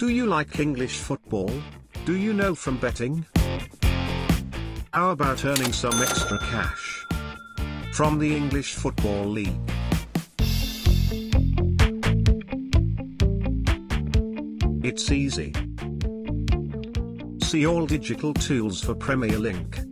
Do you like English football? Do you know from betting? How about earning some extra cash from the English Football League? It's easy. See all digital tools for Premier Link.